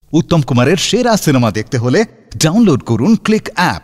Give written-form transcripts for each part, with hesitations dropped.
উত্তম কুমারের সেরা সিনেমা দেখতে হলে ডাউনলোড করুন click app.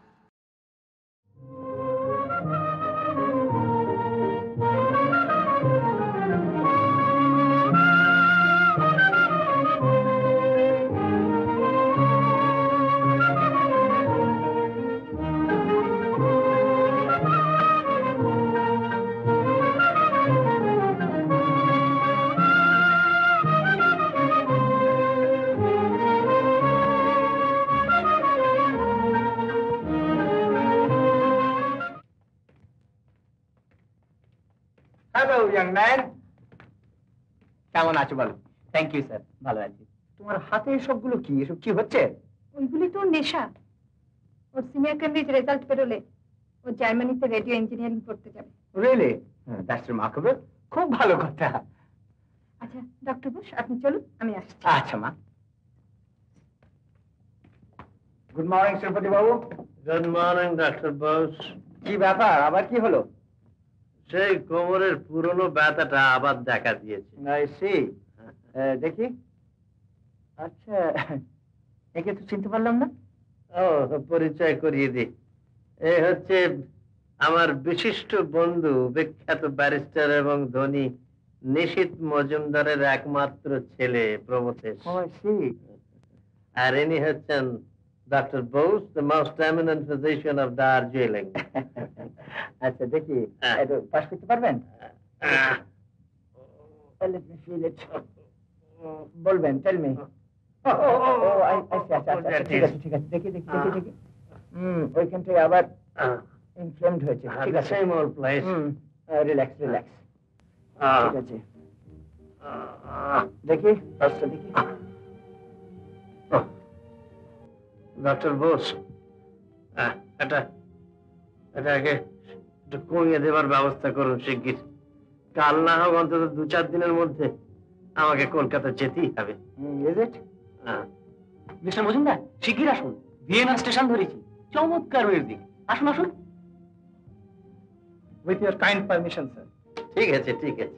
Hello young man, কেমন আছো বলো? থ্যাংক ইউ স্যার, ভালো আছি। তোমার হাতে এসবগুলো কি? এসব কি হচ্ছে? ওইগুলি তো নেশা। ওর সিনিয়র কেমব্রিজ রেজাল্ট বেরোলে ও জার্মানিতে রেডিও ইঞ্জিনিয়ারিং করতে যাবে। রিয়েলি? That's remarkable. খুব ভালো কথা। আচ্ছা ডক্টর বোস, আপনি চলুন, আমি আসছি। আচ্ছা মা। Good morning Sripati babu. Good morning doctor Bose. কি ব্যাপার, আবার কি হলো? সেই কোমরের পুরনো ব্যথাটা আবার দেখা দিয়েছে। I see. দেখি। আচ্ছা, একে তো চিনতে পারলাম না। ও, পরিচয় করিয়ে দিই। এই হচ্ছে আমার বিশিষ্ট বন্ধু, বিখ্যাত ব্যারিস্টার এবং ধনী নিশীথ মজুমদারের একমাত্র ছেলে প্রমথেশ। I C. আর ইনি হচ্ছেন doctor Bose, the most eminent physician of Darjeeling. আচ্ছা দেখি, একটু পাস করতে পারবেন? Let me feel it. বলবেন, টেল মি। আচ্ছা, ঠিক আছে, দেখি। ওইখানটায় আবার ইনফ্লেমড হয়েছে। ঠিক আছে, Same old place. রিল্যাক্স। ঠিক আছে, দেখি পাসটা দেখি। ডক্টর বোস, এটাকে একটু কমিয়ে দেবার ব্যবস্থা করুন শিগগির। কাল না হোক অন্তত 2-4 দিনের মধ্যে আমাকে কলকাতা যেতেই হবে। Is it? মিস্টার মজুমদার, শিগগির আসুন, ভিয়েনা স্টেশন ধরেছি। চমৎকার মিউজিক। আসুন। With your kind permission sir. ঠিক আছে।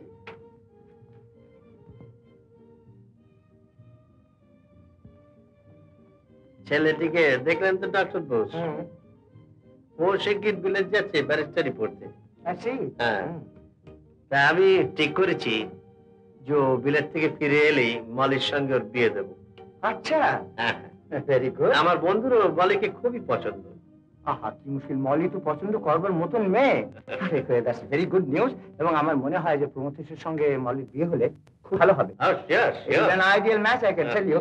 ছেলেটিকে দেখলেন তো ডক্টর বোস? ও শিগগির বিলেত যাচ্ছে ব্যারিস্টারি পড়তে। হ্যাঁ, তা আমি ঠিক করেছি যে বিলেত থেকে ফিরে এলেই মলির সঙ্গে ওর বিয়ে দেবো। আচ্ছা, হ্যাঁ, ভেরি গুড। আমার বন্ধুরও মলিকে খুবই পছন্দ। আহা, কি মুশকিল, মলি তো পছন্দ করবার মতন মেয়ে। That's very good news. এবং আমার মনে হয় যে প্রমথেশের সঙ্গে মলির বিয়ে হলে খুব ভালো হবে। It's an ideal match, I can tell you.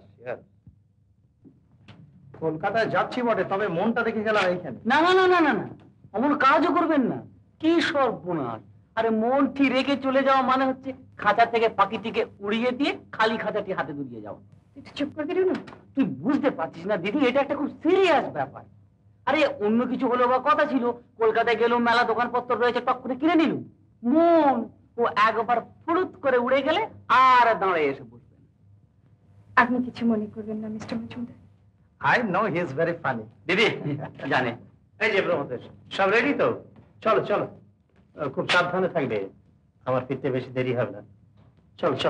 কলকাতায় যাচ্ছি বটে, তবে মনটা রেখে গেলাম এইখানে। না, অমন কাজও করবেন না। কি সর্বনাশ! আরে মনটি রেখে চলে যাওয়া মানে হচ্ছে খাঁচা থেকে পাখিটিকে উড়িয়ে দিয়ে খালি খাঁচাটি হাতে ধরিয়ে যাওয়া। একটু চুপ করে দিল না। তুই বুঝতে পারছিস না দিদি, এটা একটা খুব সিরিয়াস ব্যাপার। আরে অন্য কিছু হলো বা কথা ছিল, কলকাতায় গেল, মেলা দোকানপত্র রয়েছে, টক করে কিনে নিল। মন ও একবার ফুরুত করে উড়ে গেলে আর দাঁড়িয়ে এসে বসবে। আপনি কিছু মনে করবেন না mister Majumdar. I know he is very funny. দিদি জানে। এই যে প্রমথেশ, সব রেডি তো? চলো খুব সাবধানে থাকবে, আমার ফিরতে বেশি দেরি হবে না। চল।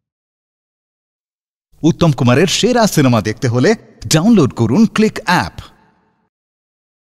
উত্তম কুমারের সেরা সিনেমা দেখতে হলে ডাউনলোড করুন ক্লিক অ্যাপ।